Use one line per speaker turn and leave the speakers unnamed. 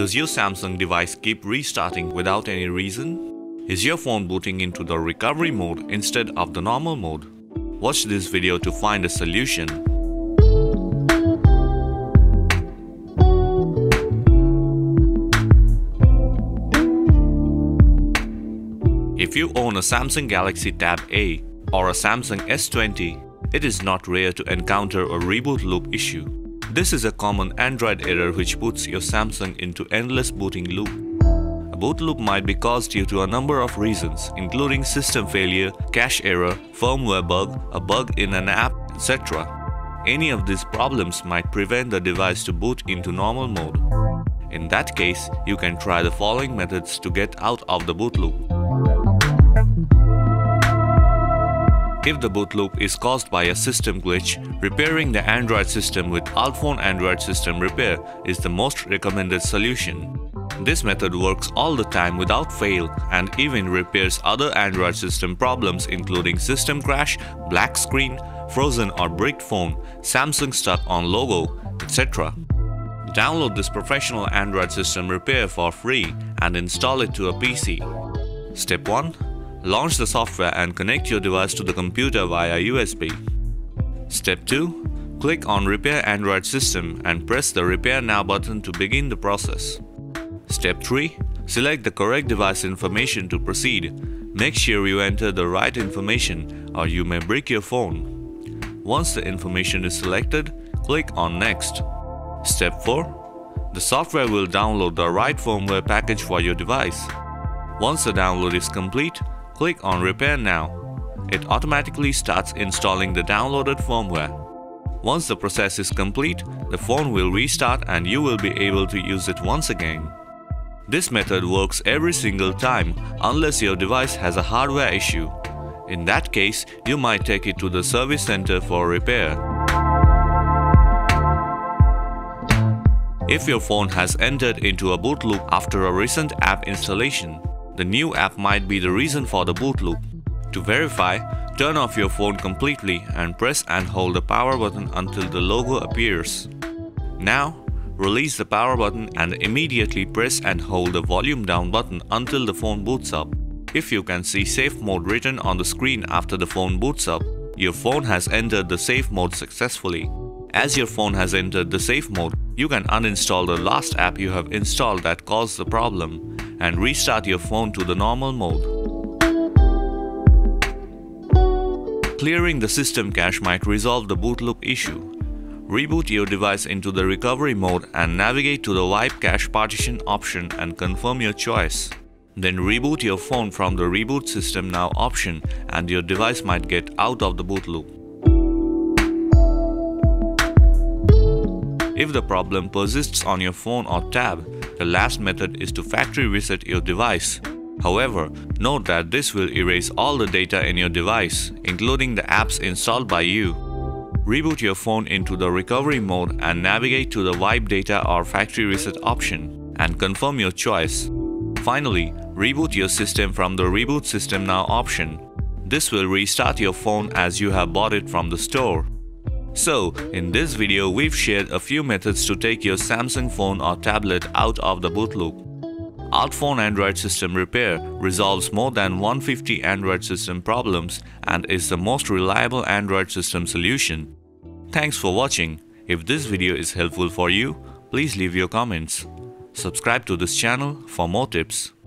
Does your Samsung device keep restarting without any reason? Is your phone booting into the recovery mode instead of the normal mode? Watch this video to find a solution. If you own a Samsung Galaxy Tab A or a Samsung S20, it is not rare to encounter a reboot loop issue. This is a common Android error which puts your Samsung into endless booting loop. A boot loop might be caused due to a number of reasons, including system failure, cache error, firmware bug, a bug in an app, etc. Any of these problems might prevent the device to boot into normal mode. In that case, you can try the following methods to get out of the boot loop. If the boot loop is caused by a system glitch, repairing the Android system with Altphone Android System Repair is the most recommended solution. This method works all the time without fail and even repairs other Android system problems including system crash, black screen, frozen or bricked phone, Samsung stuck on logo, etc. Download this professional Android system repair for free and install it to a PC. Step 1. Launch the software and connect your device to the computer via USB. Step 2. Click on Repair Android System and press the Repair Now button to begin the process. Step 3. Select the correct device information to proceed. Make sure you enter the right information or you may break your phone. Once the information is selected, click on Next. Step 4. The software will download the right firmware package for your device. Once the download is complete, click on Repair Now. It automatically starts installing the downloaded firmware. Once the process is complete, the phone will restart and you will be able to use it once again. This method works every single time unless your device has a hardware issue. In that case, you might take it to the service center for repair. If your phone has entered into a boot loop after a recent app installation, the new app might be the reason for the boot loop. To verify, turn off your phone completely and press and hold the power button until the logo appears. Now, release the power button and immediately press and hold the volume down button until the phone boots up. If you can see safe mode written on the screen after the phone boots up, your phone has entered the safe mode successfully. As your phone has entered the safe mode, you can uninstall the last app you have installed that caused the problem and restart your phone to the normal mode. Clearing the system cache might resolve the boot loop issue. Reboot your device into the recovery mode and navigate to the Wipe Cache Partition option and confirm your choice. Then reboot your phone from the Reboot System Now option and your device might get out of the boot loop. If the problem persists on your phone or tab, the last method is to factory reset your device. However, note that this will erase all the data in your device, including the apps installed by you. Reboot your phone into the recovery mode and navigate to the Wipe Data or Factory Reset option and confirm your choice. Finally, reboot your system from the Reboot System Now option. This will restart your phone as you have bought it from the store. So, in this video we've shared a few methods to take your Samsung phone or tablet out of the boot loop. Altphone Android System Repair resolves more than 150 Android system problems and is the most reliable Android system solution. Thanks for watching. If this video is helpful for you, please leave your comments. Subscribe to this channel for more tips.